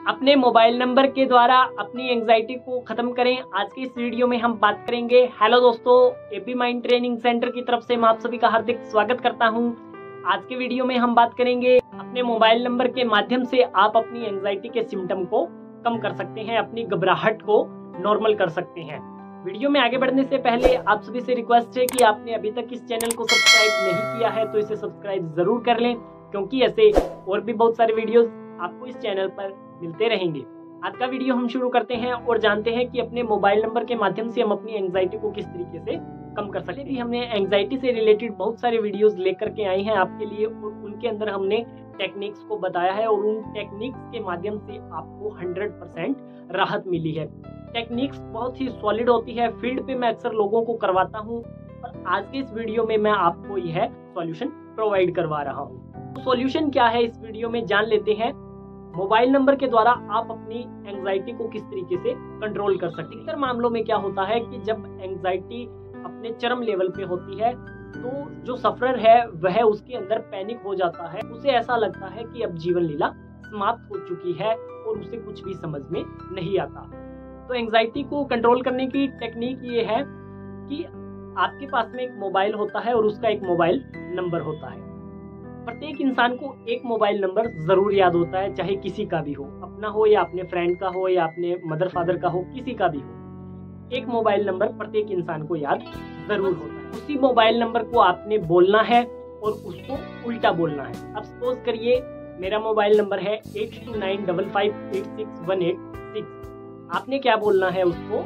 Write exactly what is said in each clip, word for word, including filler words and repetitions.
अपने mobile number के द्वारा अपनी एंजाइटी को खत्म करें। आज के इस वीडियो में हम बात करेंगे। हेलो दोस्तों, एपी माइंड ट्रेनिंग सेंटर की तरफ से मैं आप सभी का हार्दिक स्वागत करता हूं। आज के वीडियो में हम बात करेंगे अपने मोबाइल नंबर के माध्यम से आप अपनी एंजाइटी के सिम्टम को कम कर सकते हैं, अपनी घबराहट को नॉर्मल कर सकते हैं। वीडियो में आगे बढ़ने से पहले आप सभी से रिक्वेस्ट है कि आपने अभी तक इस चैनल को सब्सक्राइब नहीं किया है तो इसे सब्सक्राइब जरूर कर लें, क्योंकि ऐसे और भी बहुत सारे वीडियोस आपको इस चैनल पर मिलते रहेंगे। आज का वीडियो हम शुरू करते हैं और जानते हैं कि अपने मोबाइल नंबर के माध्यम से हम अपनी एंजाइटी को किस तरीके से कम कर सकते हैं। हमने एंजाइटी से रिलेटेड बहुत सारे वीडियोस लेकर के आए हैं आपके लिए, और उनके अंदर हमने टेक्निक्स को बताया है और उन टेक्निक्स के माध्यम से आपको हंड्रेड परसेंट राहत मिली है। टेक्निक्स बहुत ही सॉलिड होती है, फील्ड पे मैं अक्सर लोगों को करवाता हूँ, और आज के इस वीडियो में मैं आपको यह सॉल्यूशन प्रोवाइड करवा रहा हूँ। तो सॉल्यूशन क्या है इस वीडियो में जान लेते हैं। मोबाइल नंबर के द्वारा आप अपनी एंजाइटी को किस तरीके से कंट्रोल कर सकते हैं। अधिकतर मामलों में क्या होता है कि जब एंजाइटी अपने चरम लेवल पे होती है तो जो सफरर है वह उसके अंदर पैनिक हो जाता है। उसे ऐसा लगता है कि अब जीवन लीला समाप्त हो चुकी है और उसे कुछ भी समझ में नहीं आता। तो एंजाइटी को कंट्रोल करने की टेक्निक ये है कि आपके पास में एक मोबाइल होता है और उसका एक मोबाइल नंबर होता है। प्रत्येक इंसान को एक मोबाइल नंबर जरूर याद होता है, चाहे किसी का भी हो, अपना हो या अपने फ्रेंड का हो या अपने मदर फादर का हो, किसी का भी हो। एक मोबाइल नंबर प्रत्येक इंसान को याद जरूर होता है। उसी मोबाइल नंबर को आपने बोलना है और उसको उल्टा बोलना है। अब सपोज करिए मेरा मोबाइल नंबर है eight two nine double five eight six one eight six. आपने क्या बोलना है उसको?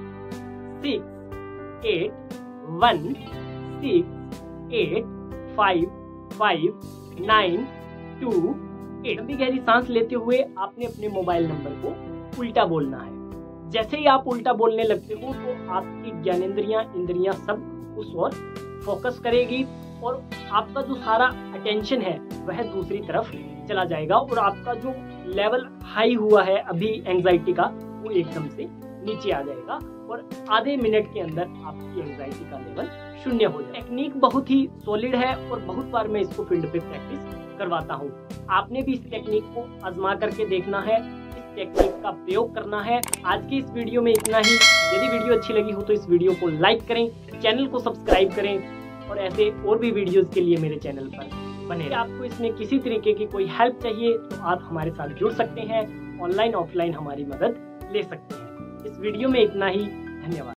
Six eight one six eight five five nine two eight. लंबी गहरी सांस लेते हुए आपने अपने मोबाइल नंबर को उल्टा बोलना है। जैसे ही आप उल्टा बोलने लगते हो तो आपकी ज्ञानेंद्रियां, इंद्रियां सब उस ओर फोकस करेगी और आपका जो सारा अटेंशन है वह दूसरी तरफ चला जाएगा, और आपका जो लेवल हाई हुआ है अभी एंजाइटी का वो एकदम से नीचे आ जाएगा, और आधे मिनट के अंदर आपकी एंजाइटी का लेवल शून्य हो जाएगा। टेक्निक बहुत ही सॉलिड है और बहुत बार मैं इसको फील्ड पे प्रैक्टिस करवाता हूँ। आपने भी इस टेक्निक को आजमा करके देखना है, इस टेक्निक का प्रयोग करना है। आज की इस वीडियो में इतना ही। यदि वीडियो अच्छी लगी हो तो इस वीडियो को लाइक करें, चैनल को सब्सक्राइब करें, और ऐसे और भी वीडियोस के लिए मेरे चैनल पर बने। आपको इसमें किसी तरीके की कोई हेल्प चाहिए तो आप हमारे साथ जुड़ सकते हैं, ऑनलाइन ऑफलाइन हमारी मदद ले सकते हैं। इस वीडियो में इतना ही। धन्यवाद।